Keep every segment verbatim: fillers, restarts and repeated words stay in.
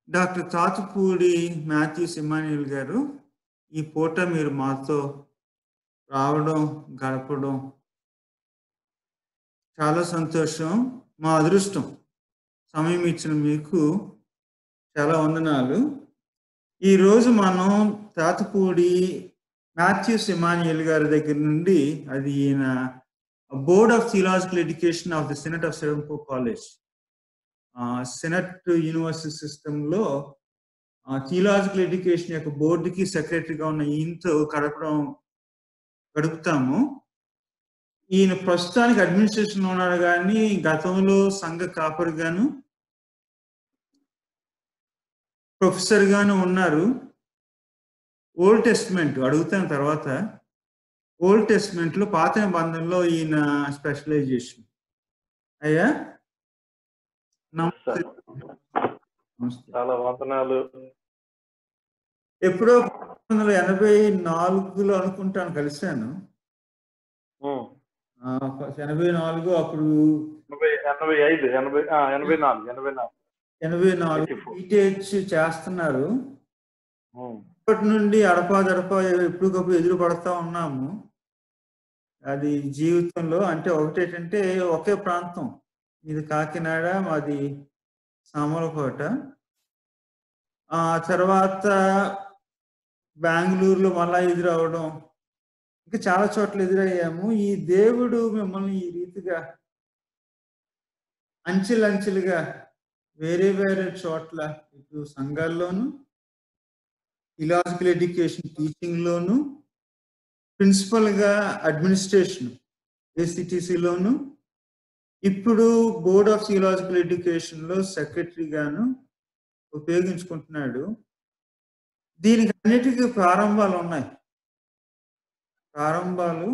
Doctor తాతుపూడి Mathews Immanuel గారు, ఈ పూట మీరు మాతో రావడం, గడపడం చాలా సంతోషం. మా అదృష్టం. సమయం ఇచ్చిన మీకు చాలా వందనాలు. ఈరోజు మనం తాతుపూడి మాథ్యూస్ ఇమ్మాన్యుయల్ గారి దగ్గర నుండి, అది ఈయన board of theological education of the senate of Serampore college, senate university సిస్టంలో థియలాజికల్ ఎడ్యుకేషన్ యొక్క బోర్డుకి సెక్రటరీగా ఉన్న ఈయనతో గడపడం గడుపుతాము. ఈయన ప్రస్తుతానికి అడ్మినిస్ట్రేషన్లో ఉన్నాడు, కానీ గతంలో సంఘ కాపరిగాను ప్రొఫెసర్ గాను ఉన్నారు. ఓల్డ్ టెస్ట్మెంట్ అడుగుతాను తర్వాత. ఓల్డ్ టెస్ట్మెంట్ లో పాత నిబంధనలో ఈయన స్పెషలైజేషన్. అయ్యా నమస్తే. చాలా వందనాలు. ఎప్పుడో పంతొమ్మిది వందల ఎనభై నాలుగులో అనుకుంటాను కలిశాను. ఎనభై నాలుగు అప్పుడు ఎనభై ఐదు ఎనభై ఎనభై నాలుగు ఎనభై నాలుగు ఎనభై నాలుగు పీటీహెచ్ చేస్తున్నారు. అప్పటి నుండి అడపాదడపా ఎప్పటికప్పుడు ఎదురు పడతా ఉన్నాము. అది జీవితంలో అంటే ఒకటేంటంటే ఒకే ప్రాంతం, ఇది కాకినాడ, మాది సామర్లకోట. ఆ తర్వాత బెంగళూరులో మళ్ళా ఎదురవడం, ఇంకా చాలా చోట్ల ఎదురయ్యాము. ఈ దేవుడు మిమ్మల్ని ఈ రీతిగా అంచెలంచెలుగా వేరే వేరే చోట్ల, ఇటు సంఘాల్లోను, థియలాజికల్ ఎడ్యుకేషన్ టీచింగ్ లోను, ప్రిన్సిపల్ గా అడ్మినిస్ట్రేషన్ ఏసీటీసీలోను, ఇప్పుడు బోర్డ్ ఆఫ్ థియలాజికల్ ఎడ్యుకేషన్ లో సెక్రటరీగాను ఉపయోగించుకుంటున్నాడు. దీనికి అన్నిటికీ ప్రారంభాలు ఉన్నాయి. ప్రారంభాలు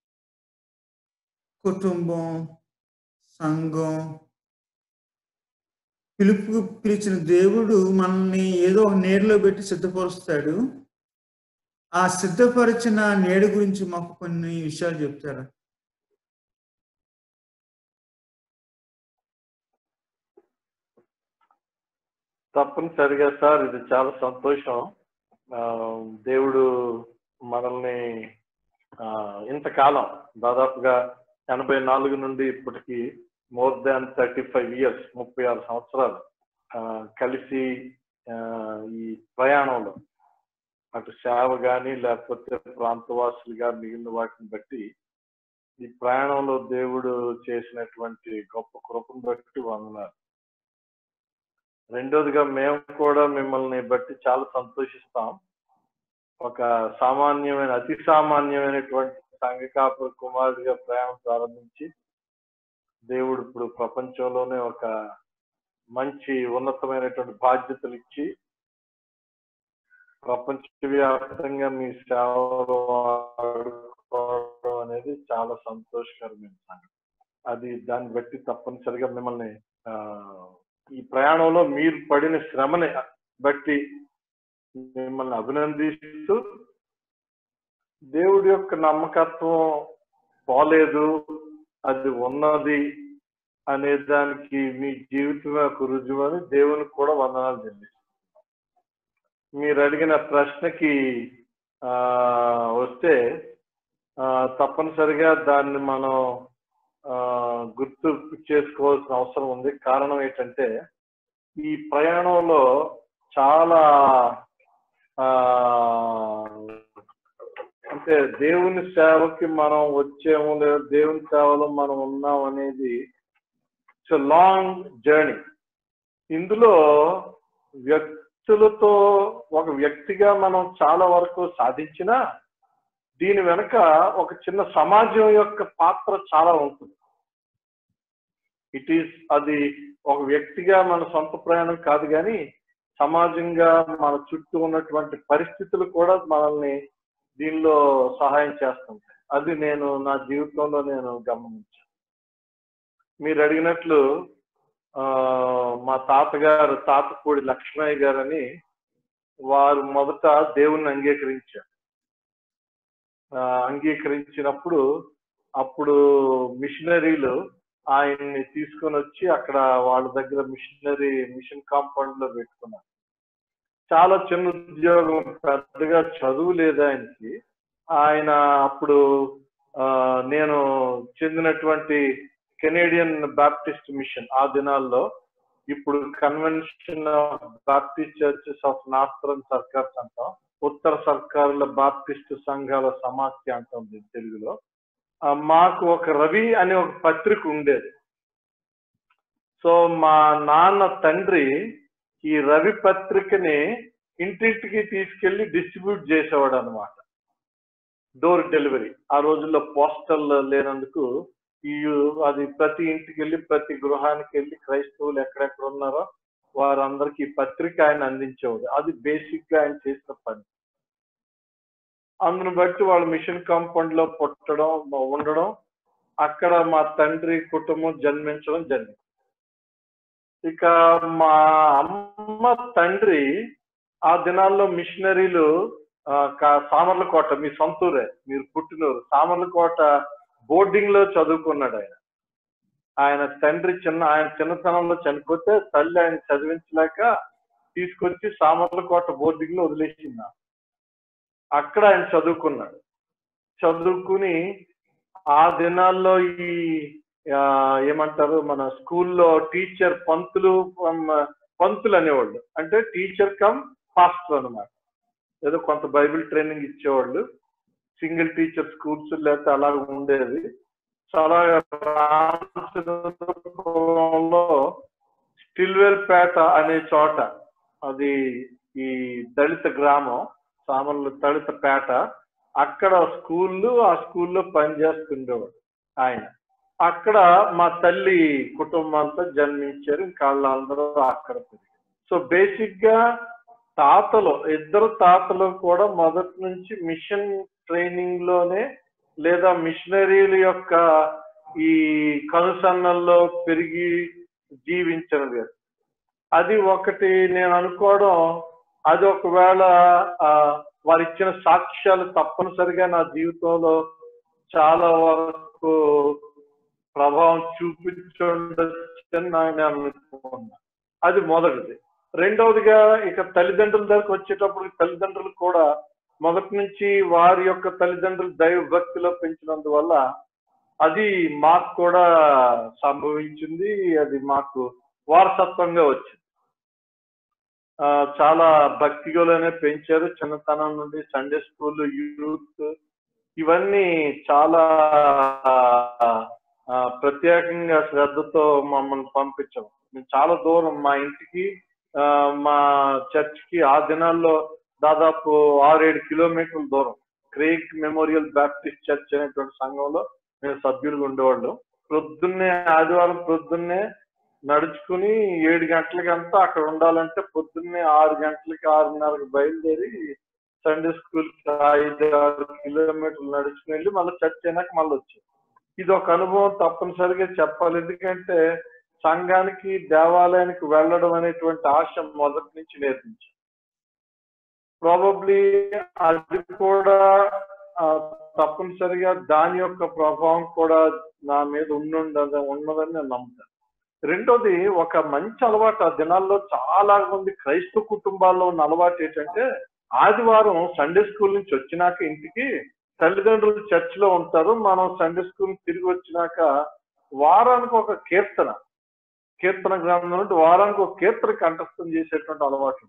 కుటుంబం, సంఘం. పిలుపు పిలిచిన దేవుడు మనల్ని ఏదో ఒక నీడలో పెట్టి సిద్ధపరుస్తాడు. ఆ సిద్ధపరిచిన నీడ గురించి మాకు కొన్ని విషయాలు చెప్తారా? తప్పనిసరిగా సార్, ఇది చాలా సంతోషం. దేవుడు మనల్ని ఇంతకాలం, దాదాపుగా ఎనభై నాలుగు నుండి ఇప్పటికి more than thirty five years ముప్పై ఆరు సంవత్సరాలు కలిసి ఈ ప్రయాణంలో, అటు సేవ కానీ లేకపోతే ప్రాంతవాసులుగా మిగిలిన వాటిని బట్టి, ఈ ప్రయాణంలో దేవుడు చేసినటువంటి గొప్ప కృపను బట్టి వందనాలు. రెండోదిగా మేము కూడా మిమ్మల్ని బట్టి చాలా సంతోషిస్తాం. ఒక సామాన్యమైన అతి సామాన్యమైనటువంటి సంఘ కాపరి కుమారుడిగా ప్రయాణం ప్రారంభించి, దేవుడు ఇప్పుడు ప్రపంచంలోనే ఒక మంచి ఉన్నతమైనటువంటి బాధ్యతలు ఇచ్చి ప్రపంచవ్యాప్తంగా మీ సేవలో అనేది చాలా సంతోషకరమైన సంగతి. అది దాన్ని బట్టి తప్పనిసరిగా మిమ్మల్ని ఈ ప్రయాణంలో మీరు పడిన శ్రమని బట్టి మిమ్మల్ని అభినందిస్తూ, దేవుడి యొక్క నమ్మకత్వం పోలేదు, అది ఉన్నది అనే దానికి మీ జీవితం యొక్క రుజువు అని దేవునికి కూడా వందనాలు చెల్లిస్తున్నాం. మీరు అడిగిన ప్రశ్నకి ఆ వస్తే తప్పనిసరిగా దాన్ని మనం ఆ గుర్తు చేసుకోవాల్సిన అవసరం ఉంది. కారణం ఏంటంటే, ఈ ప్రయాణంలో చాలా ఆ అంటే దేవుని సేవకి మనం వచ్చేమో లేదా దేవుని సేవలో మనం ఉన్నాం అనేది ఇట్స్ ఎ లాంగ్ జర్నీ. ఇందులో వ్యక్తులతో ఒక వ్యక్తిగా మనం చాలా వరకు సాధించినా, దీని వెనక ఒక చిన్న సమాజం యొక్క పాత్ర చాలా ఉంటుంది. ఇట్ ఈస్ అది ఒక వ్యక్తిగా మన సొంత ప్రయాణం కాదు, కానీ సమాజంగా మన చుట్టూ ఉన్నటువంటి పరిస్థితులు కూడా మనల్ని దీనిలో సహాయం చేస్తుంటాయి. అది నేను నా జీవితంలో నేను గమనించాను. మీరు అడిగినట్లు మా తాతగారు తాతపూడి లక్ష్మయ్య గారని, వారు మొదట దేవుణ్ణి అంగీకరించారు. అంగీకరించినప్పుడు అప్పుడు మిషనరీలు ఆయన్ని తీసుకొని వచ్చి అక్కడ వాళ్ళ దగ్గర మిషనరీ మిషన్ కాంపౌండ్ లో పెట్టుకున్నారు. చాలా చిన్న ఉద్యోగం, పెద్దగా చదువు లేదు ఆయనకి. ఆయన అప్పుడు నేను చెందినటువంటి కెనేడియన్ బాప్టిస్ట్ మిషన్ ఆ దినాల్లో, ఇప్పుడు convention of baptist churches of northern circars అంటాం, ఉత్తర సర్కారుల బాప్టిస్ట్ సంఘాల సమాఖ్య అంటాం తెలుగులో. మాకు ఒక రవి అనే ఒక పత్రిక ఉండేది. సో మా నాన్న తండ్రి ఈ రవి పత్రికని ఇంటింటికి తీసుకెళ్లి డిస్ట్రిబ్యూట్ చేసేవాడు అనమాట, డోర్ డెలివరీ. ఆ రోజుల్లో పోస్టల్ లేనందుకు ఈ అది ప్రతి ఇంటికి వెళ్ళి ప్రతి గృహానికి వెళ్ళి క్రైస్తవులు ఎక్కడెక్కడ ఉన్నారో వారందరికి ఈ పత్రిక ఆయన అందించేవాడు. అది బేసిక్ గా ఆయన చేసిన పని. అందును బట్టి వాళ్ళు మిషన్ కాంపౌండ్ లో పుట్టడం ఉండడం, అక్కడ మా తండ్రి కుటుంబం జన్మించడం జరిగింది. ఇక మా అమ్మ తండ్రి ఆ దినాల్లో మిషనరీలు సామర్లకోట, మీ సొంతూరే, మీరు పుట్టినూరు సామర్లకోట బోర్డింగ్ లో చదువుకున్నాడు ఆయన. ఆయన తండ్రి చిన్న ఆయన చిన్నతనంలో చనిపోతే తల్లి ఆయన చదివించలేక తీసుకొచ్చి సామర్లకోట బోర్డింగ్ లో వదిలేసింది. అక్కడ ఆయన చదువుకున్నాడు. చదువుకుని ఆ దినాల్లో ఈ ఏమంటారు మన స్కూల్లో టీచర్ పంతులు పంతులు అనేవాళ్ళు, అంటే టీచర్ కమ్ పాస్టర్ అనమాట. ఏదో కొంత బైబిల్ ట్రైనింగ్ ఇచ్చేవాళ్ళు. సింగిల్ టీచర్ స్కూల్స్ లేకపోతే అలా ఉండేది. చాలా స్టిల్వెల్ పేట అనే చోట, అది ఈ దళిత గ్రామం, సామర్ల దళిత పేట, అక్కడ స్కూళ్ళు, ఆ స్కూల్లో పనిచేస్తుండేవాడు ఆయన. అక్కడ మా తల్లి కుటుంబం అంతా జన్మించారు, ఇంకా వాళ్ళందరూ అక్కడ పెరిగారు. సో బేసిక్ గా తాతలు, ఇద్దరు తాతలు కూడా మొదటి నుంచి మిషన్ ట్రైనింగ్ లోనే లేదా మిషనరీల యొక్క ఈ కనుసన్నల్లో పెరిగి జీవించడం. అది ఒకటి నేను అనుకోవడం, అది ఒకవేళ వారు ఇచ్చిన సాక్ష్యాలు తప్పనిసరిగా నా జీవితంలో చాలా వరకు ప్రభావం చూపించుండొచ్చని నేను అనుకున్నా. అది మొదటిది. రెండవదిగా ఇక తల్లిదండ్రుల దగ్గరకు వచ్చేటప్పుడు తల్లిదండ్రులు కూడా మొదటి నుంచి వారి యొక్క తల్లిదండ్రులు దైవ భక్తిలో పెంచినందువల్ల అది మాకు కూడా సంభవించింది. అది మాకు వారసత్వంగా వచ్చింది. ఆ చాలా భక్తిలోనే పెంచారు. చిన్నతనం నుండి సండే స్కూల్, యూత్ ఇవన్నీ చాలా ప్రత్యేకంగా శ్రద్ధతో మమ్మల్ని పంపించాం. మేము చాలా దూరం, మా ఇంటికి మా చర్చ్కి ఆ దినాల్లో దాదాపు ఆరేడు కిలోమీటర్ల దూరం. క్రేక్ మెమోరియల్ బాప్టిస్ట్ చర్చ్ అనేటువంటి సంఘంలో మేము సభ్యులుగా ఉండేవాళ్ళం. ప్రొద్దున్నే ఆదివారం ప్రొద్దున్నే నడుచుకుని ఏడు గంటలకంతా అక్కడ ఉండాలంటే పొద్దున్నే ఆరు గంటలకి ఆరున్నరకు బయలుదేరి సండే స్కూల్కి ఐదు ఆరు కిలోమీటర్లు నడుచుకుని వెళ్ళి మళ్ళీ చర్చ్ అయినాక మళ్ళీ వచ్చాం. ఇది ఒక అనుభవం తప్పనిసరిగా చెప్పాలి. ఎందుకంటే సంఘానికి, దేవాలయానికి వెళ్ళడం అనేటువంటి ఆశ మొదటి నుంచి నేర్పించాం. ప్రాబబ్లీ అది కూడా తప్పనిసరిగా దాని యొక్క ప్రభావం కూడా నా మీద ఉండుండదు ఉన్నదని నేను నమ్ముతాను. రెండోది, ఒక మంచి అలవాటు ఆ దినాల్లో చాలా మంది క్రైస్తవ కుటుంబాల్లో ఉన్న అలవాటు ఏంటంటే, ఆదివారం సండే స్కూల్ నుంచి వచ్చినాక ఇంటికి తల్లిదండ్రులు చర్చ్ లో ఉంటారు. మనం సండే స్కూల్ తిరిగి వచ్చినాక వారానికి ఒక కీర్తన, కీర్తన గ్రంథం నుండి వారానికి ఒక కీర్తన కంఠస్థం చేసేటువంటి అలవాటు.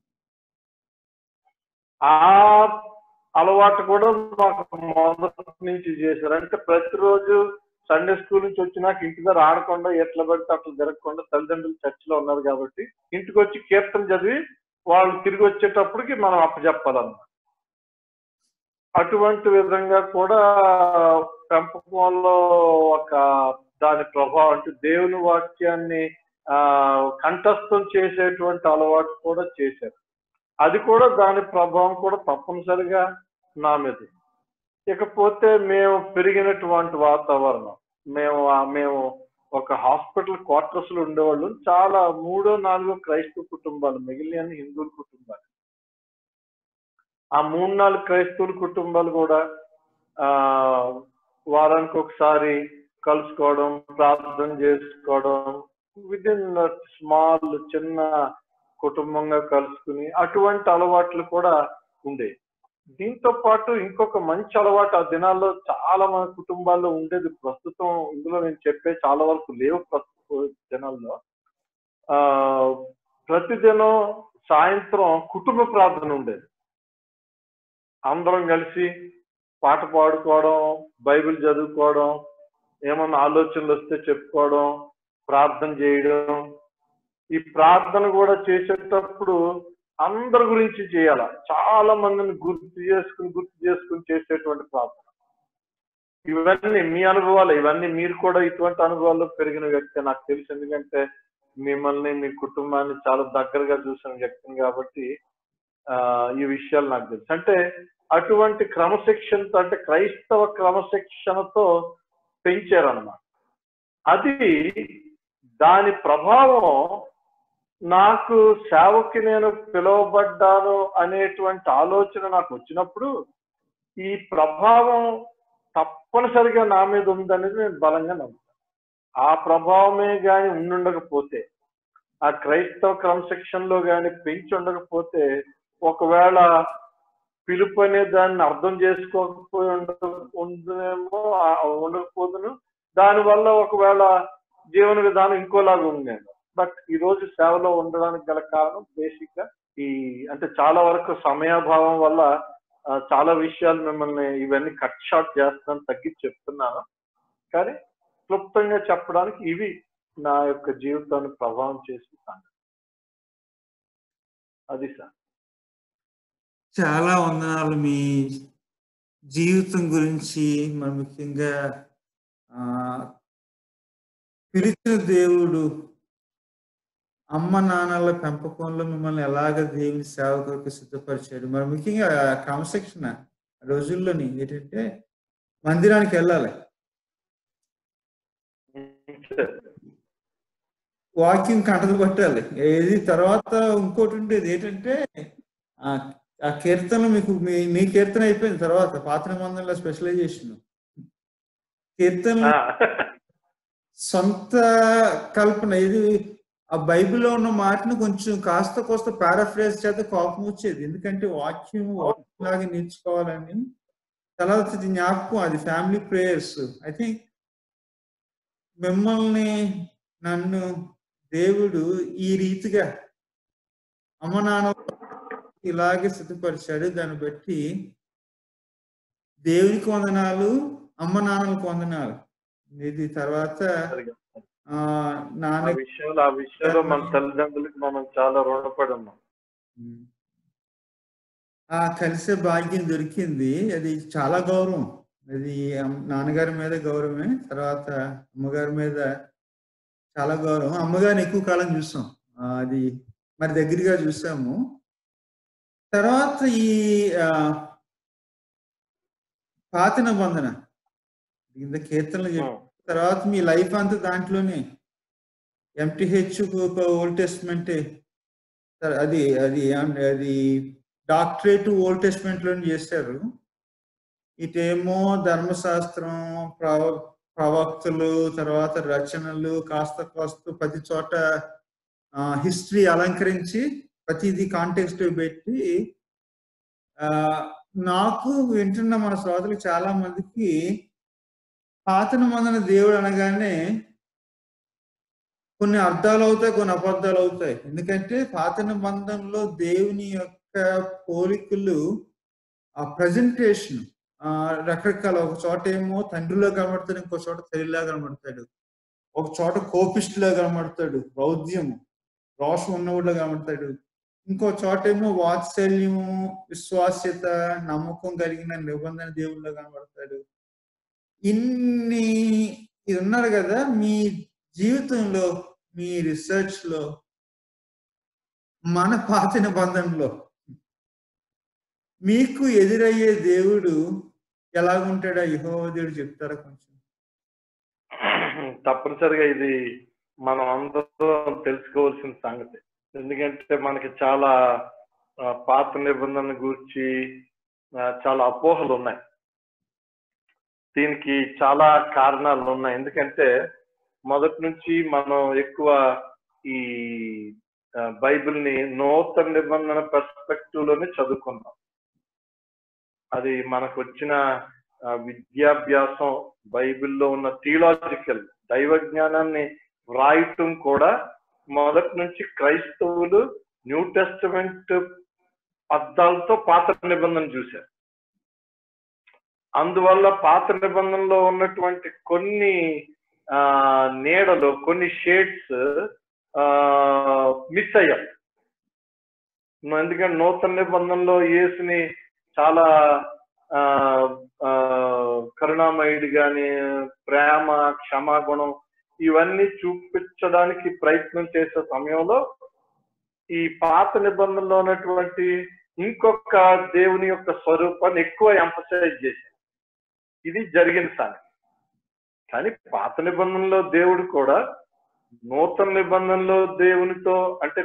ఆ అలవాటు కూడా మాకు మొదటి నుంచి చేశారు. అంటే ప్రతిరోజు సండే స్కూల్ నుంచి వచ్చినాక ఇంటి దగ్గర ఆడకుండా ఎట్లా పడితే అట్లా జరగకుండా తల్లిదండ్రులు చర్చ్ లో ఉన్నారు కాబట్టి ఇంటికి వచ్చి కీర్తన చదివి వాళ్ళు తిరిగి వచ్చేటప్పటికి మనం అప్పచెప్పాలన్నమాట. అటువంటి విధంగా కూడా పెంపకంలో ఒక దాని ప్రభావం, అంటే దేవుని వాక్యాన్ని ఆ కంఠస్థం చేసేటువంటి అలవాటు కూడా చేశారు. అది కూడా దాని ప్రభావం కూడా తప్పనిసరిగా నా మీద. ఇకపోతే మేము పెరిగినటువంటి వాతావరణం, మేము మేము ఒక హాస్పిటల్ క్వార్టర్స్ లో ఉండేవాళ్ళు. చాలా మూడో నాలుగో క్రైస్తవ కుటుంబాలు, మిగిలిన హిందువుల కుటుంబాలు. ఆ మూడు నాలుగు క్రైస్తవుల కుటుంబాలు కూడా ఆ వారానికి ఒకసారి కలుసుకోవడం, ప్రార్థన చేసుకోవడం, విత్ ఇన్ స్మాల్ చిన్న కుటుంబంగా కలుసుకుని అటువంటి అలవాట్లు కూడా ఉండేవి. దీంతో పాటు ఇంకొక మంచి అలవాటు ఆ దినాల్లో చాలా మంది కుటుంబాల్లో ఉండేది. ప్రస్తుతం ఇందులో నేను చెప్పే చాలా వరకు లేవు ప్రస్తుత దినాల్లో. ఆ ప్రతిదినం సాయంత్రం కుటుంబ ప్రార్థన ఉండేది. అందరం కలిసి పాట పాడుకోవడం, బైబిల్ చదువుకోవడం, ఏమన్నా ఆలోచనలు వస్తే చెప్పుకోవడం, ప్రార్థన చేయడం. ఈ ప్రార్థన కూడా చేసేటప్పుడు అందరి గురించి చేయాల. చాలా మందిని గుర్తు చేసుకుని గుర్తు చేసుకుని చేసేటువంటి ప్రార్థన. ఇవన్నీ మీ అనుభవాలు, ఇవన్నీ మీరు కూడా ఇటువంటి అనుభవాల్లో పెరిగిన వ్యక్తి నాకు తెలుసు. ఎందుకంటే మిమ్మల్ని, మీ కుటుంబాన్ని చాలా దగ్గరగా చూసిన వ్యక్తిని కాబట్టి ఆ ఈ విషయాలు నాకు తెలుసు. అంటే అటువంటి క్రమశిక్షణతో, అంటే క్రైస్తవ క్రమశిక్షణతో పెంచారన్నమాట. అది దాని ప్రభావం నాకు సేవకి నేను పిలువబడ్డాను అనేటువంటి ఆలోచన నాకు వచ్చినప్పుడు ఈ ప్రభావం తప్పనిసరిగా నా మీద ఉందనేది నేను బలంగా నమ్ముతాను. ఆ ప్రభావమే కానీ ఉండుండకపోతే, ఆ క్రైస్తవ క్రమశిక్షణలో కానీ పెంచి ఉండకపోతే, ఒకవేళ పిలుపు అనే దాన్ని అర్థం చేసుకోకపోయి ఉండ ఉందేమో ఉండకపోదును. దానివల్ల ఒకవేళ జీవన విధానం ఇంకోలాగా ఉండేది. బట్ ఈ రోజు సేవలో ఉండడానికి గల కారణం బేసిక్ గా ఈ అంటే చాలా వరకు సమయాభావం వల్ల చాలా విషయాలు మిమ్మల్ని ఇవన్నీ కట్ షార్ట్ చేస్తాను, తగ్గించి చెప్తున్నాను. కానీ క్లుప్తంగా చెప్పడానికి ఇవి నా యొక్క జీవితాన్ని ప్రభావం చేసి సంగతి అది సార్. చాలా వందనాలు. మీ జీవితం గురించి, మరి ముఖ్యంగా ఆ పిలిచిన దేవుడు అమ్మ నాన్నల పెంపకంలో మిమ్మల్ని ఎలాగ దేవుని సేవ కొరకు సిద్ధపరిచాడు. మరి ముఖ్యంగా క్రమశిక్షణ రోజుల్లోని ఏంటంటే మందిరానికి వెళ్ళాలి, వాక్యం కంటలు పట్టాలి. ఏది తర్వాత ఇంకోటి ఉండేది ఏంటంటే ఆ ఆ కీర్తన మీకు మీ మీ కీర్తన అయిపోయింది తర్వాత పాత నిబంధనల స్పెషలైజేషన్ కీర్తన సొంత కల్పన. ఇది ఆ బైబిల్లో ఉన్న మాటను కొంచెం కాస్త కోస్త పారాఫ్రేజ్ చేస్తే కోపం వచ్చేది. ఎందుకంటే వాక్యం వాక్యంలాగా నేర్చుకోవాలని తర్వాత జ్ఞాపకం. అది ఫ్యామిలీ ప్రేయర్స్. ఐ థింక్ మిమ్మల్ని నన్ను దేవుడు ఈ రీతిగా అమ్మ నాన్న ఇలాగే సిద్ధపరిచాడు. దాన్ని బట్టి దేవునికి వందనాలు, అమ్మ నాన్నలకు వందనాలు. ఇది తర్వాత ఆ నాన్న విషయంలో ఆ విషయంలో మన తల్లిదండ్రులకు మనం చాలా రుణపడి ఉన్నాం. ఆ కలిసే భాగ్యం దొరికింది. అది చాలా గౌరవం. అది నాన్నగారి మీద గౌరవమే, తర్వాత అమ్మగారి మీద చాలా గౌరవం. అమ్మగారిని ఎక్కువ కాలం చూసాం, అది మరి దగ్గరగా చూసాము. తర్వాత ఈ ఆ పాత నిబంధన ఇంత కీర్తనలు చెప్పిన తర్వాత మీ లైఫ్ అంతా దాంట్లోనే ఎంటీహెచ్ ఓల్డ్ టెస్ట్మెంట్ అది అది అది డాక్టరేట్ ఓల్డ్ టెస్ట్మెంట్ లోనే చేశారు. ఇటేమో ధర్మశాస్త్రం, ప్రవ ప్రవక్తలు, తర్వాత రచనలు, కాస్త కాస్త ప్రతి చోట హిస్టరీ అలంకరించి ప్రతిదీ కాంటెక్స్ట్ పెట్టి ఆ నాకు వింటున్న మన శ్రోతలు చాలా మందికి పాత నిబంధన దేవుడు అనగానే కొన్ని అర్థాలు అవుతాయి, కొన్ని అబద్ధాలు అవుతాయి. ఎందుకంటే పాత నిబంధనలో దేవుని యొక్క పోలికలు ఆ ప్రజెంటేషన్ ఆ రకరకాల, ఒక చోట ఏమో తండ్రిలో కనబడతాడు, ఇంకో చోట తల్లిలా కనబడతాడు, ఒక చోట కోపిష్టిలా కనబడతాడు, రౌద్యము రోషం ఉన్నవాడిలా కనబడతాడు, ఇంకో చోట ఏమో వాత్సల్యము, విశ్వాస్యత, నమ్మకం కలిగిన నిబంధన దేవుళ్ళ కనబడతాడు. ఇన్ని ఇది ఉన్నారు కదా. మీ జీవితంలో, మీ రీసెర్చ్ లో, మన పాత నిబంధనలో మీకు ఎదురయ్యే దేవుడు ఎలాగుంటాడో యెహోవా దేవుడు చెప్తారా కొంచెం? తప్పనిసరిగా ఇది మనం అందరం తెలుసుకోవాల్సిన సంగతి. ఎందుకంటే మనకి చాలా పాత నిబంధన గురించి చాలా అపోహలు ఉన్నాయి. దీనికి చాలా కారణాలు ఉన్నాయి. ఎందుకంటే మొదటి నుంచి మనం ఎక్కువ ఈ బైబిల్ని నూతన నిబంధన పర్స్పెక్టివ్ లోనే చదువుకున్నాం. అది మనకు వచ్చిన విద్యాభ్యాసం బైబిల్లో ఉన్న థియలాజికల్ దైవ జ్ఞానాన్ని వ్రాయటం కూడా మొదటి నుంచి క్రైస్తవులు న్యూ టెస్టమెంట్ అర్థాలతో పాత నిబంధన చూశారు. అందువల్ల పాత నిబంధనలో ఉన్నటువంటి కొన్ని ఆ నీడలు, కొన్ని షేడ్స్ ఆ మిస్ అయ్యాం. ఎందుకంటే నూతన నిబంధనలో యేసుని చాలా ఆ కరుణామయుడి గాని, ప్రేమ, క్షమాగుణం ఇవన్నీ చూపించడానికి ప్రయత్నం చేసే సమయంలో ఈ పాత నిబంధనలో ఉన్నటువంటి ఇంకొక దేవుని యొక్క స్వరూపాన్ని ఎక్కువ ఎంఫసైజ్ చేశారు. ఇది జరిగిన సంగతి. కానీ పాత నిబంధనలో దేవుడు కూడా నూతన నిబంధనలో దేవునితో అంటే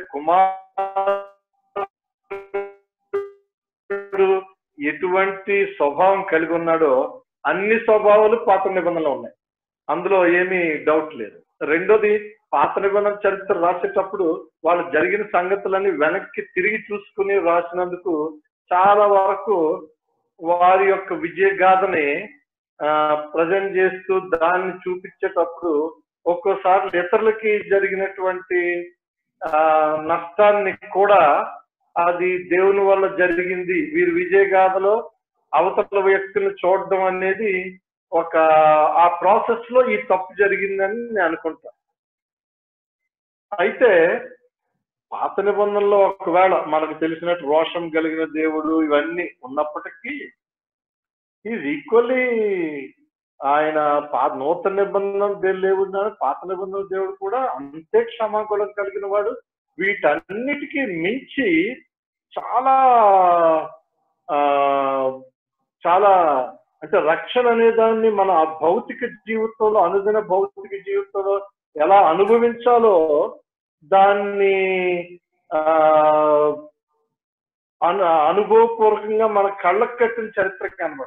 కుమారుడు ఎటువంటి స్వభావం కలిగి ఉన్నాడో అన్ని స్వభావాలు పాత నిబంధనలో ఉన్నాయి. అందులో ఏమీ డౌట్ లేదు. రెండోది, పాత నిబంధన చరిత్ర రాసేటప్పుడు వాళ్ళు జరిగిన సంగతులన్నీ వెనక్కి తిరిగి చూసుకుని రాసినందుకు చాలా వరకు వారి యొక్క విజయగాథని ఆ ప్రజెంట్ చేస్తూ దాన్ని చూపించేటప్పుడు ఒక్కోసారి ఇతరులకి జరిగినటువంటి ఆ నష్టాన్ని కూడా అది దేవుని వల్ల జరిగింది, వీరి విజయగాథలో అవతల వ్యక్తులను చూడడం అనేది ఒక ఆ ప్రాసెస్ లో ఈ తప్పు జరిగిందని నేను అనుకుంటా. అయితే పాత నిబంధనలో ఒకవేళ మనకు తెలిసినట్టు రోషం కలిగిన దేవుడు ఇవన్నీ ఉన్నప్పటికీ ఈజ్ ఈక్వల్లీ ఆయన పా నూతన నిబంధన దేవుడు, పాత నిబంధన దేవుడు కూడా అంతే క్షమాగుణం కలిగిన వాడు. వీటన్నిటికీ మించి చాలా ఆ చాలా అంటే రక్షణ అనే దాన్ని మన భౌతిక జీవితంలో, అనుదిన భౌతిక జీవితంలో ఎలా అనుభవించాలో దాన్ని ఆ అను అనుభవపూర్వకంగా మన కళ్ళకు కట్టిన చరిత్ర కనబడు.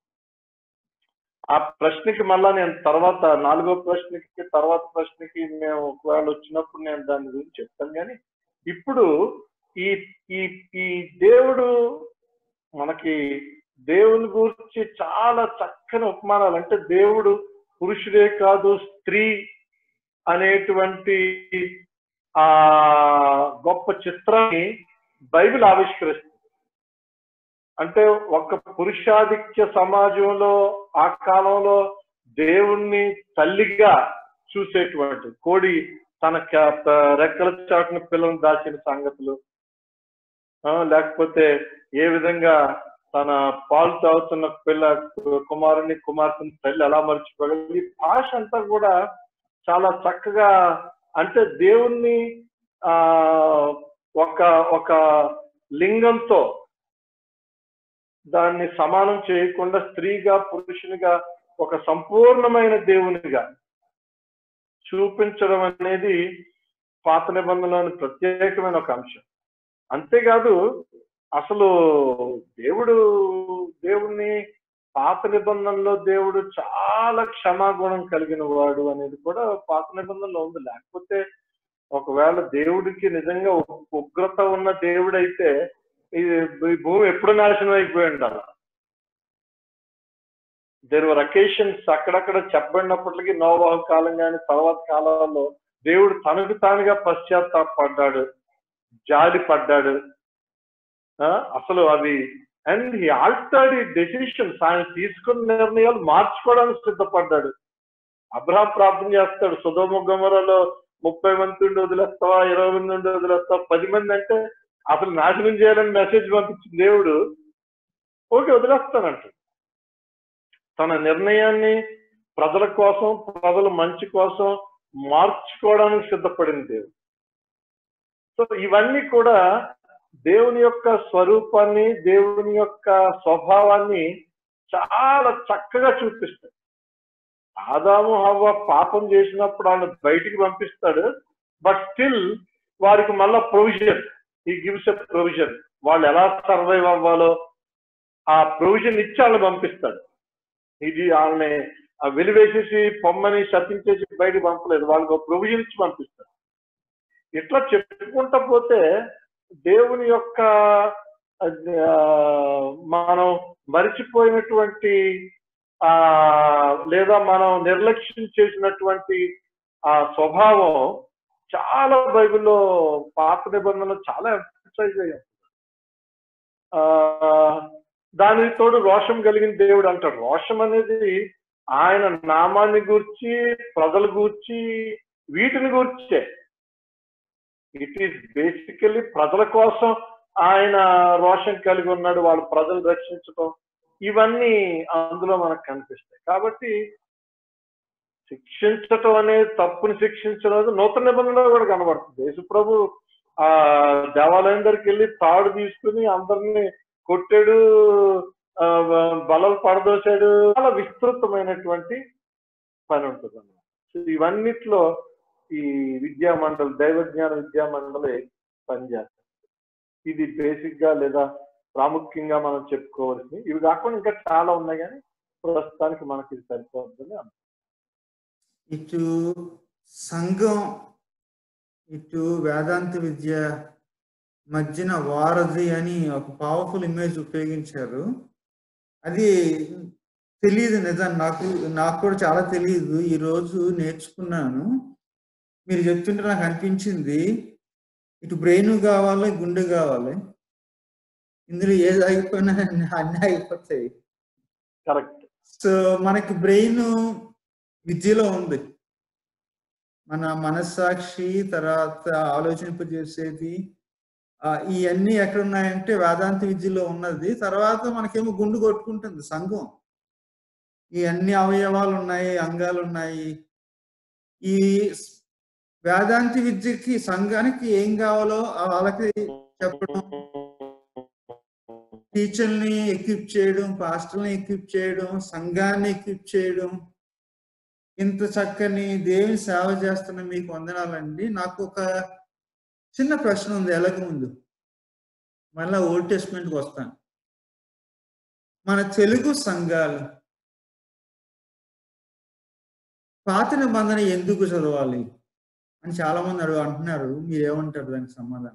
ఆ ప్రశ్నకి మళ్ళా నేను తర్వాత నాలుగో ప్రశ్నకి తర్వాత ప్రశ్నకి మేము ఒకవేళ వచ్చినప్పుడు నేను దాని గురించి చెప్తాను. కానీ ఇప్పుడు ఈ ఈ ఈ దేవుడు మనకి దేవుని గురించి చాలా చక్కని ఉపమానాలు, అంటే దేవుడు పురుషుడే కాదు స్త్రీ అనేటువంటి ఆ గొప్ప చిత్రాన్ని బైబిల్ ఆవిష్కరిస్తుంది. అంటే ఒక పురుషాధిక్య సమాజంలో ఆ కాలంలో దేవుణ్ణి తల్లిగా చూసేటువంటి, కోడి తన రెక్కల చాటున పిల్లలను దాచిన సంగతులు, లేకపోతే ఏ విధంగా తన పాలు తాగుతున్న పిల్ల కుమారుని కుమార్తెని తల్లి ఎలా మర్చిపోగలదు. ఈ భాష అంతా కూడా చాలా చక్కగా, అంటే దేవుణ్ణి ఆ ఒక ఒక లింగంతో దాన్ని సమానం చేయకుండా స్త్రీగా పురుషునిగా ఒక సంపూర్ణమైన దేవునిగా చూపించడం అనేది పాత నిబంధనలోని ప్రత్యేకమైన ఒక అంశం. అంతేకాదు అసలు దేవుడు దేవుణ్ణి పాత నిబంధనలో దేవుడు చాలా క్షమాగుణం కలిగిన వాడు అనేది కూడా పాత నిబంధనలో ఉంది. లేకపోతే ఒకవేళ దేవుడికి నిజంగా ఉగ్రత ఉన్న దేవుడు అయితే ఈ భూమి ఎప్పుడు నాశనం అయిపోయి ఉండాలి. దేర్ వర్ అకేషన్స్ అక్కడక్కడ చెప్పబడినప్పటికీ నోవాహు కాలం కానీ తర్వాత కాలంలో దేవుడు తనకు తానుగా పశ్చాత్తాపడ్డాడు, జాలి పడ్డాడు. అసలు అవి అండ్ హీ ఆల్టర్డ్ ఈ డెసిషన్స్, ఆయన తీసుకున్న నిర్ణయాలు మార్చుకోవడానికి సిద్ధపడ్డాడు. అబ్రహాం ప్రార్థన చేస్తాడు, సొదొమ గొమొర్రాలో ముప్పై మంది నుండి వదిలేస్తావా, ఇరవై మంది నుండి వదిలేస్తావా, పది మంది అంటే అసలు నాశనం చేయాలని మెసేజ్ పంపించిన దేవుడు ఓకే వదిలేస్తానంట. తన నిర్ణయాన్ని ప్రజల కోసం, ప్రజల మంచి కోసం మార్చుకోవడానికి సిద్ధపడిన దేవుడు. సో ఇవన్నీ కూడా దేవుని యొక్క స్వరూపాన్ని, దేవుని యొక్క స్వభావాన్ని చాలా చక్కగా చూపిస్తాడు. ఆదాము హవ్వ పాపం చేసినప్పుడు ఆయన బయటికి పంపిస్తాడు, బట్ స్టిల్ వారికి మళ్ళా ప్రొవిజన్, ఈ గివ్స్ ఎ ప్రొవిజన్. వాళ్ళు ఎలా సర్వైవ్ అవ్వాలో ఆ ప్రొవిజన్ ఇచ్చి వాళ్ళని పంపిస్తాడు. ఇది వాళ్ళని వెలివేసేసి పొమ్మని శపించేసి బయటకు పంపలేదు, వాళ్ళకి ఒక ప్రొవిజన్ ఇచ్చి పంపిస్తాడు. ఇట్లా చెప్పుకుంటా పోతే దేవుని యొక్క మనం మరిచిపోయినటువంటి ఆ లేదా మనం నిర్లక్ష్యం చేసినటువంటి ఆ స్వభావం చాలా బైబిల్లో పాత నిబంధనలు చాలా ఎంఫసైజ్ అయ్యాం. ఆ దానికి తోడు రోషం కలిగిన దేవుడు అంటాడు. రోషం అనేది ఆయన నామాన్ని గూర్చి, ప్రజలు గూర్చి, వీటిని గూర్చే. ఇట్ ఈస్ బేసికలీ ప్రజల కోసం ఆయన రోషం కలిగి ఉన్నాడు, వాళ్ళ ప్రజలు రక్షించడం, ఇవన్నీ అందులో మనకు కనిపిస్తాయి. కాబట్టి శిక్షించటం అనేది తప్పుని శిక్షించడం నూతన నిబంధనలో కూడా కనబడుతుంది. యేసుప్రభు ఆ దేవాలయం దగ్గరికి వెళ్ళి తాడు తీసుకుని అందరినీ కొట్టాడు, బలలు పడదోశాడు. చాలా విస్తృతమైనటువంటి పని ఉంటుంది అన్నమాట. ఇవన్నిట్లో ఈ విద్యా మండలి, దైవజ్ఞాన విద్యా మండలి పనిచేస్తారు. ఇది బేసిక్ గా లేదా ప్రాముఖ్యంగా మనం చెప్పుకోవాల్సింది. ఇవి కాకుండా ఇంకా చాలా ఉన్నాయి, కానీ ప్రస్తుతానికి మనకి ఇది సరిపోతుంది. ఇటు సంఘం, ఇటు వేదాంత విద్య మధ్యన వారధి అని ఒక పవర్ఫుల్ ఇమేజ్ ఉపయోగించారు. అది తెలియదు నిజం, నాకు నాకు కూడా చాలా తెలియదు. ఈరోజు నేర్చుకున్నాను. మీరు చెప్తుంటే నాకు అనిపించింది, ఇటు బ్రెయిన్ కావాలి, గుండె కావాలి. ఇందులో ఏది అయిపోయినా అన్నీ అయిపోతాయి. కరెక్ట్. సో మనకి బ్రెయిన్ విద్యలో ఉంది. మన మనస్సాక్షి, తర్వాత ఆలోచింపజేసేది, ఇవన్నీ ఎక్కడ ఉన్నాయంటే వేదాంత విద్యలో ఉన్నది. తర్వాత మనకేమో గుండు కొట్టుకుంటుంది సంఘం. ఈ అన్ని అవయవాలు ఉన్నాయి, అంగాలు ఉన్నాయి. ఈ వేదాంత విద్యకి సంఘానికి ఏం కావాలో వాళ్ళకి చెప్పడం, టీచర్ని ఎక్విప్ చేయడం, పాస్టర్ని ఎక్విప్ చేయడం, సంఘాన్ని ఎక్విప్ చేయడం. ఇంత చక్కని దేవుని సేవ చేస్తున్న మీకు వందనాలండి. నాకు ఒక చిన్న ప్రశ్న ఉంది ఎలాగ ముందు, మళ్ళా ఓల్డ్ టెస్ట్మెంట్కి వస్తాను. మన తెలుగు సంఘాలు పాత నిబంధన ఎందుకు చదవాలి అని చాలా మంది అడుగు అంటున్నారు. మీరు ఏమంటారు దానికి సమాధానం?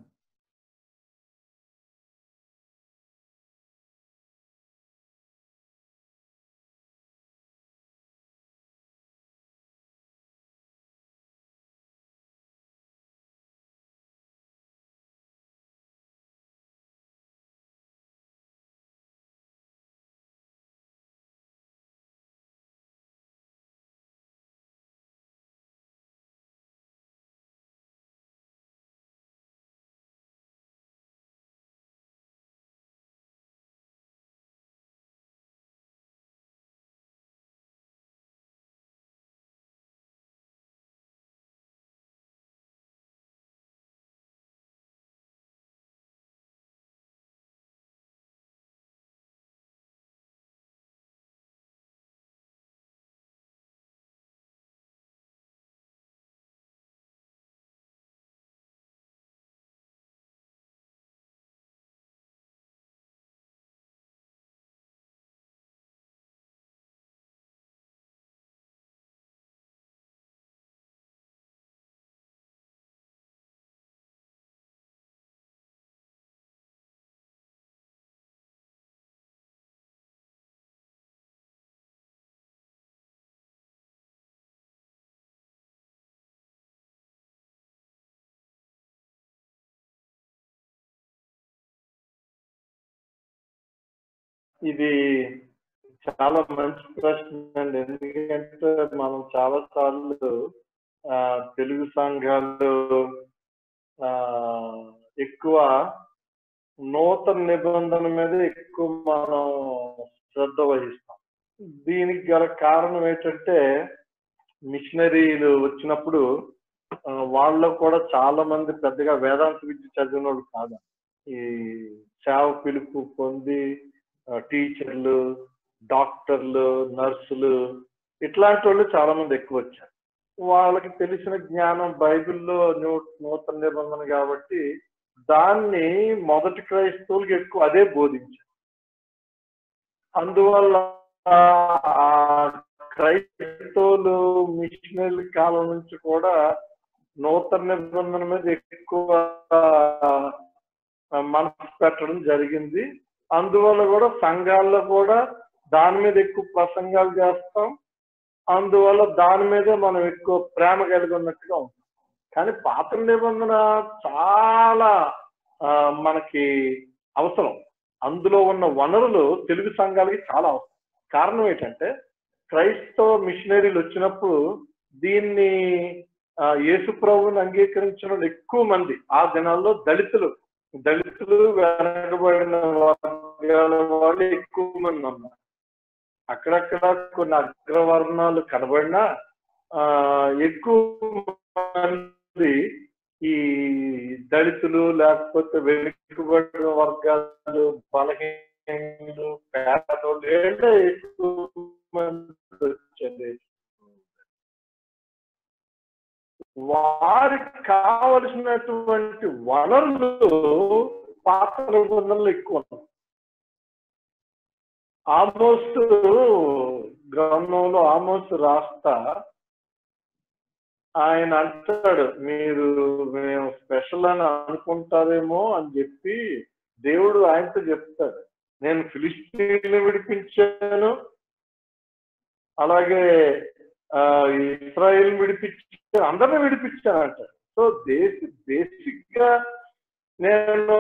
ఇది చాలా మంచి ప్రశ్న అండి. ఎందుకంటే మనం చాలా సార్లు ఆ తెలుగు సంఘాలు ఆ ఎక్కువ నూతన నిబంధన మీద ఎక్కువ మనం శ్రద్ధ వహిస్తాం. దీనికి గల కారణం ఏంటంటే మిషనరీలు వచ్చినప్పుడు వాళ్ళు కూడా చాలా మంది పెద్దగా వేదాంత విద్య చదివిన వాళ్ళు కాదు. ఈ సేవ పిలుపు పొంది టీచర్లు, డాక్టర్లు, నర్సులు ఇట్లాంటి వాళ్ళు చాలా మంది ఎక్కువ వచ్చారు. వాళ్ళకి తెలిసిన జ్ఞానం బైబిల్లో నూతన నిబంధన కాబట్టి దాన్ని మొదటి క్రైస్తవులకు ఎక్కువ అదే బోధించారు. అందువల్ల క్రైస్తవులు మిషనరీ కాలం నుంచి కూడా నూతన నిబంధన మీద ఎక్కువ మనసు పెట్టడం జరిగింది. అందువల్ల కూడా సంఘాల్లో కూడా దాని మీద ఎక్కువ ప్రసంగాలు చేస్తాం. అందువల్ల దాని మీదే మనం ఎక్కువ ప్రేమ కలిగి ఉన్నట్టుగా ఉంటాం. కానీ పాత నిబంధన చాలా మనకి అవసరం. అందులో ఉన్న వనరులు తెలుగు సంఘాలకి చాలా అవసరం. కారణం ఏంటంటే క్రైస్తవ మిషనరీలు వచ్చినప్పుడు దీన్ని యేసు ప్రభువుని అంగీకరించిన ఎక్కువ మంది ఆ దినాల్లో దళితులు దళితులు వెనకబడిన వర్గాల వాళ్ళు ఎక్కువ మంది ఉన్నారు. అక్కడక్కడ కొన్ని అగ్రవర్ణాలు కనబడినా ఆ ఎక్కువ మంది ఈ దళితులు లేకపోతే వెనుకబడిన వర్గాలు బలహీనులు పేదోళ్ళు ఎక్కువ మంది వచ్చేది. వారికి కావలసినటువంటి వనరులు పాత నిబంధనలు ఎక్కువ ఉన్నాయి. ఆమోస్ గ్రంథంలో ఆమోస్ రాస్తా ఆయన అంటాడు, మీరు మేము స్పెషల్ అని అనుకుంటారేమో అని చెప్పి దేవుడు ఆయనతో చెప్తాడు, నేను ఫిలిస్తీన్లు విడిపించాను, అలాగే ఆ ఇస్రాయేల్ విడిపించాను, అందరినీ విడిపించాను అంటాడు. సో బేసిక్ బేసిక్ గా నేను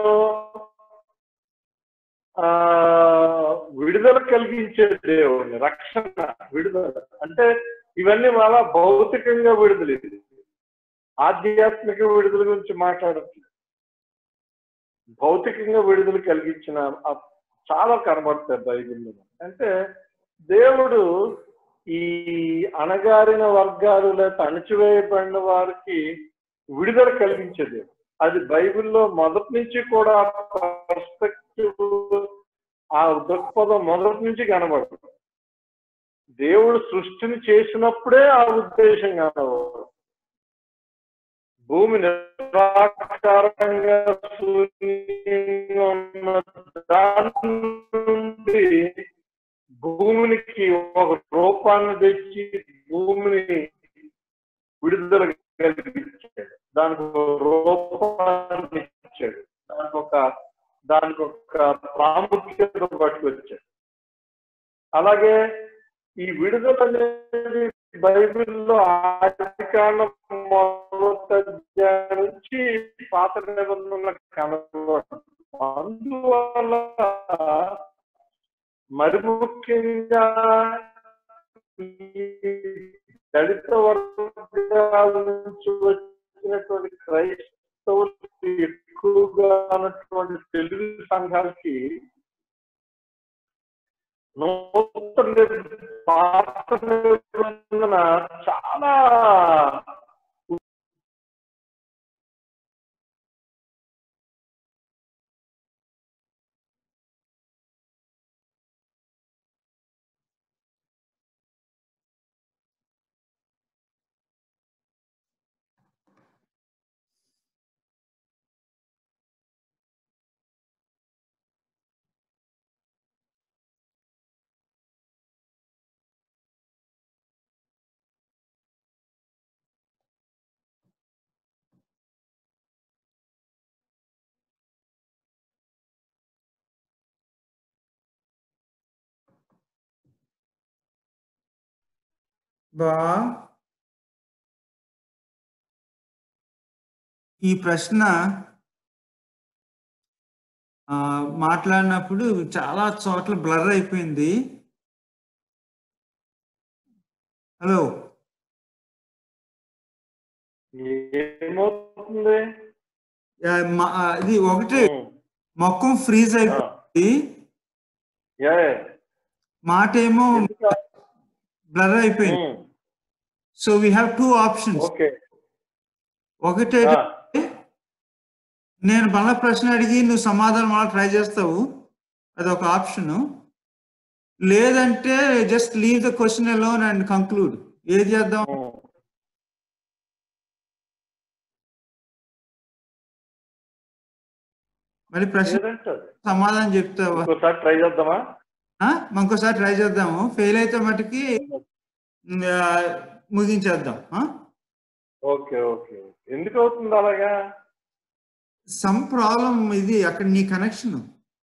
ఆ విడుదల కలిగించే దేవుడిని, రక్షణ విడుదల అంటే ఇవన్నీ మళ్ళా భౌతికంగా విడుదల, ఇది ఆధ్యాత్మిక విడుదల గురించి మాట్లాడట్లేదు. భౌతికంగా విడుదల కలిగించిన చాలా కనబడతాయి బైబిల్లో. అంటే దేవుడు ఈ అణగారిన వర్గాలు లేదా అణచివేయబడిన వారికి విడుదల కలిగించేది. అది బైబిల్లో మొదటి నుంచి కూడా పర్స్పెక్టివ్, ఆ దృక్పథం మొదటి నుంచి కనబడుతుంది. దేవుడు సృష్టిని చేసినప్పుడే ఆ ఉద్దేశం కనబడు. భూమి నిరాకారంగా శూన్యంగా ఉన్న దాని నుండి భూమికి ఒక రూపాన్ని తెచ్చి భూమిని విడుదల కలిగించాడు, దానికి ఒక రూపాన్ని ఇచ్చాడు, దానికి ఒక దానికి ఒక ప్రాముఖ్యత పట్టుకొచ్చాడు. అలాగే ఈ విడుదల అనేది బైబిల్లో ఆదికాండం మొదటి అధ్యాయం నుంచి పాత నిబంధనల కనబడుతుంది. అందువల్ల మరి ముఖ్యంగా దళిత వర్గాల నుంచి వచ్చినటువంటి క్రైస్తవులు ఎక్కువగా ఉన్నటువంటి తెలుగు సంఘాలకి నూతన పాత నిబంధన చాలా బా ఈ ప్రశ్న మాట్లాడినప్పుడు చాలా చోట్ల బ్లర్ అయిపోయింది. హలో, ఏమవుతుంది? ఇది ఒకటి మొక్కం ఫ్రీజ్ అయిపోయింది, మాట ఏమో బ్లర్ అయిపోయింది. So we have two options. ఒకటి నేను మళ్ళా ప్రశ్న అడిగి నువ్వు సమాధానం మళ్ళీ ట్రై చేస్తావు, అది ఒక ఆప్షన్. లేదంటే just leave the question alone and conclude. ఏది చేద్దాం? మరి ప్రశ్న సమాధానం చెప్తావా? ట్రై చేద్దామా? ఇంకోసారి ట్రై చేద్దాము. ఫెయిల్ అయితే మటుకి ముగించేద్దాం. ఓకే ఓకే ఎందుకు అవుతుంది అలాగా? సమ్ ప్రాబ్లం ఇది అక్కడ నీ కనెక్షన్.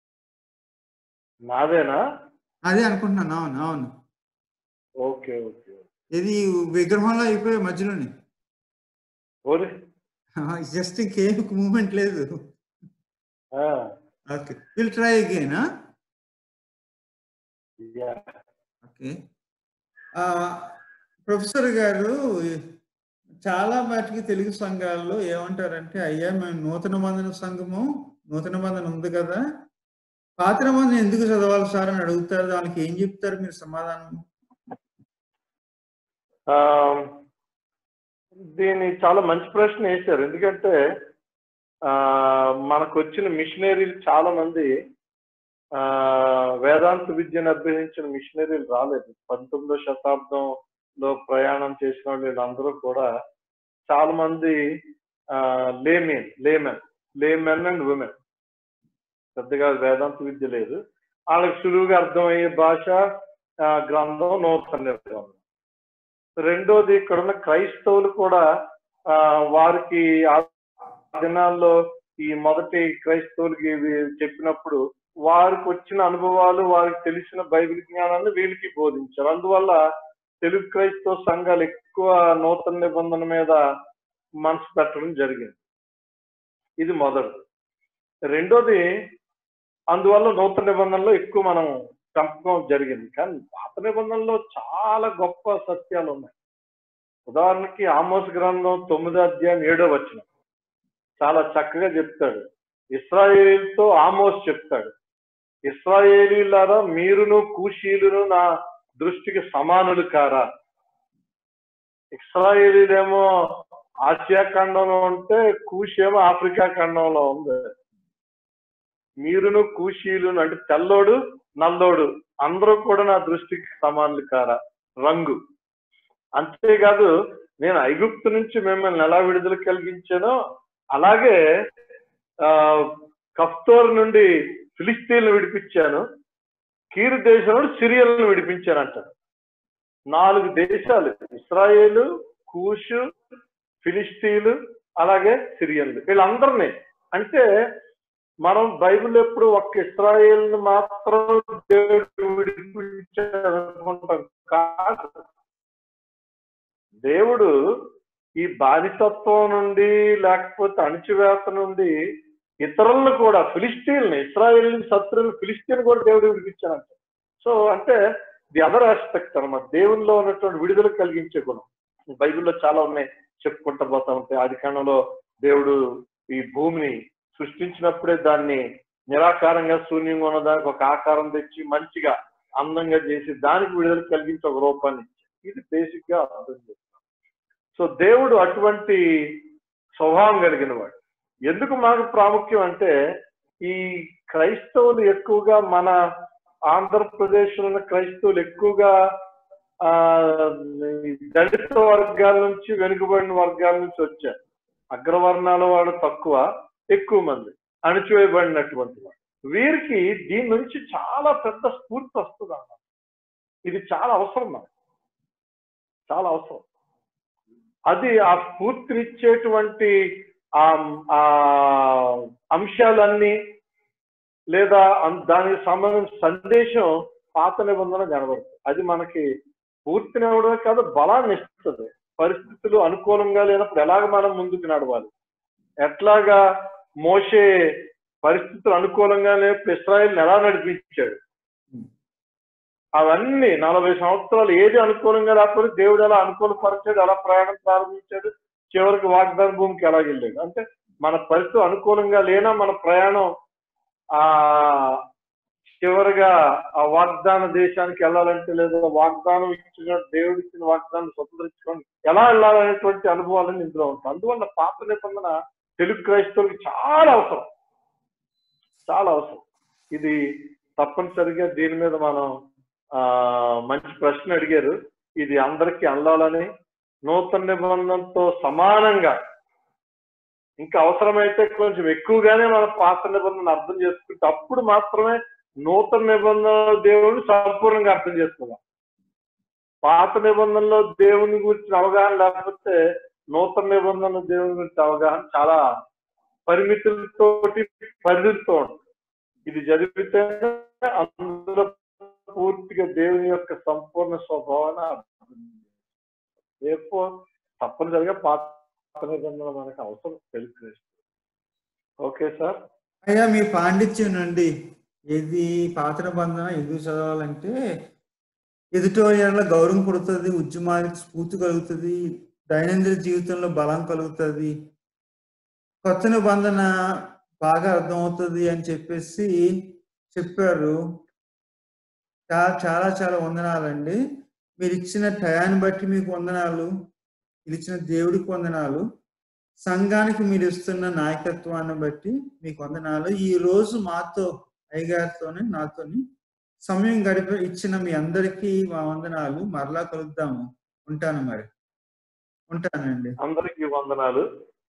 నాదేనా? అదే అనుకుంటున్నాను. అవును అవును. ఓకే ఓకే ఇది విగ్రహంలో అయిపోయే మధ్యలోనే. ఓరే జస్ట్ కేక్ మూమెంట్ లేదు. Ah, okay, will try again. Yeah. Okay. Professor గారు, చాలా మటుకు తెలుగు సంఘాల్లో ఏమంటారంటే, అయ్యా మేము నూతన నిబంధన సంఘము, నూతన నిబంధన ఉంది కదా, పాత నిబంధన ఎందుకు చదవాలి సార్ అని అడుగుతారు. దానికి ఏం చెప్తారు మీరు సమాధానం? ఆ, దీన్ని చాలా మంచి ప్రశ్న వేశారు. ఎందుకంటే ఆ మనకు వచ్చిన మిషనరీలు చాలా మంది ఆ వేదాంత విద్యను అభ్యసించిన మిషనరీలు రాలేదు. పంతొమ్మిదో శతాబ్దంలో ప్రయాణం చేసిన వాళ్ళు వీళ్ళందరూ కూడా చాలా మంది ఆ laymen laymen laymen and women, పెద్దగా వేదాంత విద్య లేదు. వాళ్ళకి సులువుగా అర్థమయ్యే భాష ఆ, గ్రంథం నూతన నిబంధన. రెండోది ఇక్కడ ఉన్న క్రైస్తవులు కూడా ఆ వారికి ఆ దినాల్లో ఈ మొదటి క్రైస్తవులకి ఇవి చెప్పినప్పుడు వారికి వచ్చిన అనుభవాలు, వారికి తెలిసిన బైబిల్ జ్ఞానాన్ని వీళ్ళకి బోధించారు. అందువల్ల తెలుగు క్రైస్తవ సంఘాలు ఎక్కువ నూతన నిబంధన మీద మనసు పెట్టడం జరిగింది. ఇది మొదటిది. రెండోది, అందువల్ల నూతన నిబంధనలో ఎక్కువ మనం చంపడం జరిగింది. కానీ పాత నిబంధనలో చాలా గొప్ప సత్యాలు ఉన్నాయి. ఉదాహరణకి ఆమోస్ గ్రంథం తొమ్మిదో అధ్యాయం ఏడో వచనం చాలా చక్కగా చెప్తాడు. ఇశ్రాయేలీలతో ఆమోస్ చెప్తాడు, ఇశ్రాయేలీలారా మీరును కూషీలును నా దృష్టికి సమానులు కారా. ఇశ్రాయేలీలేమో ఆసియా ఖండంలో ఉంటే కూషి ఏమో ఆఫ్రికా ఖండంలో ఉంది. మీరును కూషీలును అంటే తెల్లోడు నల్లోడు అందరూ కూడా నా దృష్టికి సమానులు కారా. రంగు. అంతేకాదు, నేను ఐగుప్తు నుంచి మిమ్మల్ని ఎలా విడుదల కలిగించానో అలాగే ఆ కఫ్తోర్ నుండి ఫిలిస్తీన్లు విడిపించాను, కీరు దేశం నుండి సిరియలను విడిపించాను అంటారు. నాలుగు దేశాలు, ఇస్రాయేలు, కూషు, ఫిలిస్తీన్లు, అలాగే సిరియన్లు, వీళ్ళందరినీ. అంటే మనం బైబిల్ ఎప్పుడు ఒక్క ఇస్రాయేల్ని మాత్రం దేవుడు విడిపించాలనుకుంటాం కాదు. దేవుడు ఈ బానిసత్వం నుండి లేకపోతే అణిచివేత నుండి ఇతరులను కూడా, ఫిలిస్తీన్లు, ఇస్రాయేల్ శత్రువులు ఫిలిస్తీన్ కూడా దేవుడు విడిపించానంట. సో అంటే ది అదర్ ఆస్పెక్ట్ అనమాట, దేవునిలో ఉన్నటువంటి విడుదల కలిగించే గుణం. బైబిల్లో చాలా ఉన్నాయి, చెప్పుకుంటా పోతా ఉంటాయి. ఆది కాండంలో దేవుడు ఈ భూమిని సృష్టించినప్పుడే దాన్ని నిరాకారంగా శూన్యంగా ఉన్న దానికి ఒక ఆకారం తెచ్చి మంచిగా అందంగా చేసి దానికి విడుదల కలిగించి ఒక రూపాన్ని ఇచ్చి, ఇది బేసిక్ గా అర్థం చేస్తాం. సో దేవుడు అటువంటి స్వభావం కలిగిన వాడు. ఎందుకు మనకు ప్రాముఖ్యం అంటే, ఈ క్రైస్తవులు ఎక్కువగా మన ఆంధ్రప్రదేశ్ ఉన్న క్రైస్తవులు ఎక్కువగా ఆ దళిత వర్గాల నుంచి, వెనుకబడిన వర్గాల నుంచి వచ్చారు. అగ్రవర్ణాల వాడు తక్కువ, ఎక్కువ మంది అణచివేయబడినటువంటి వాడు. వీరికి దీని నుంచి చాలా పెద్ద స్ఫూర్తి వస్తుంది అన్నమాట. ఇది చాలా అవసరం మనకు, చాలా అవసరం. అది ఆ స్ఫూర్తినిచ్చేటువంటి ఆ అంశాలన్నీ లేదా దానికి సంబంధించిన సందేశం పాత నిబంధన కనబడుతుంది. అది మనకి పూర్తినివ్వడమే కాదు, బలాన్ని ఇస్తుంది. పరిస్థితులు అనుకూలంగా లేనప్పుడు ఎలాగ మనం ముందుకు నడవాలి, ఎట్లాగా మోషే పరిస్థితులు అనుకూలంగా లేనప్పుడు ఇశ్రాయేలుని ఎలా నడిపించాడు, అవన్నీ నలభై సంవత్సరాలు ఏది అనుకూలంగా లేకపోతే దేవుడు ఎలా అనుకూలపరిచాడు, ఎలా ప్రయాణం ప్రారంభించాడు, చివరికి వాగ్దాన భూమికి ఎలా వెళ్ళాడు. అంటే మన పరిస్థితి అనుకూలంగా లేనా మన ప్రయాణం ఆ చివరిగా ఆ వాగ్దాన దేశానికి వెళ్ళాలంటే, లేదా వాగ్దానం ఇచ్చిన దేవుడు ఇచ్చిన వాగ్దానం స్వతంత్రించుకొని ఎలా వెళ్ళాలనేటువంటి అనుభవాలను ఇందులో ఉంటాయి. అందువల్ల పాత నిబంధన తెలుగు క్రైస్తవులకి చాలా అవసరం, చాలా అవసరం. ఇది తప్పనిసరిగా దీని మీద మనం ఆ మంచి ప్రశ్న అడిగారు. ఇది అందరికీ అందాలని, నూతన నిబంధనతో సమానంగా ఇంకా అవసరమైతే కొంచెం ఎక్కువగానే మనం పాత నిబంధన అర్థం చేసుకుంటే అప్పుడు మాత్రమే నూతన నిబంధన దేవుడిని సంపూర్ణంగా అర్థం చేసుకుందాం. పాత నిబంధనలో దేవుని గురించి అవగాహన లేకపోతే నూతన నిబంధన దేవుని గురించి అవగాహన చాలా పరిమితులతోటి పరిధితో ఉంటుంది. ఇది జరిగితే అందులో పూర్తిగా దేవుని యొక్క సంపూర్ణ స్వభావాన్ని అర్థం చేసుకో. తప్పనిసరిగా పాత నిబంధన మనకు అవసరం తెలుసు. Okay sir. అయ్యా మీ పాండిత్యం నుండి ఏది పాత నిబంధన ఎందుకు చదవాలంటే ఎదుటి వాళ్ళ గౌరవం పుడుతుంది, ఉద్యమానికి స్ఫూర్తి కలుగుతుంది, దైనందిన జీవితంలో బలం కలుగుతుంది, కొత్త నిబంధన బాగా అర్థమవుతుంది అని చెప్పేసి చెప్పారు. చాలా చాలా చాలా వందనాలండి. మీరు ఇచ్చిన టయాన్ని బట్టి మీకు వందనాలు, ఇచ్చిన దేవుడికి వందనాలు, సంఘానికి మీరు ఇస్తున్న నాయకత్వాన్ని బట్టి మీకు వందనాలు. ఈ రోజు మాతో అయ్యగారితోని నాతోని సమయం గడిపి ఇచ్చిన మీ అందరికీ మా వందనాలు. మరలా కలుద్దాము. ఉంటాను మరి. ఉంటానండి. అందరికీ వందనాలు.